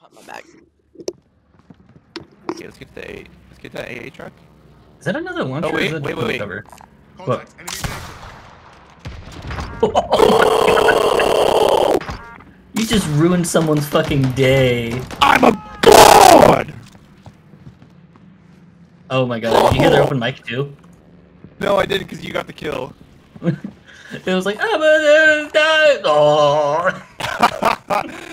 on my back. Okay, let's get the let's get that AA truck. Is that another launcher? Oh wait, or is that wait. cover? Contact, enemy vehicle. You just ruined someone's fucking day. I'm a god! Oh my god, did you hear their open mic too? No, I didn't because you got the kill. It was like, I'm gonna die. Oh.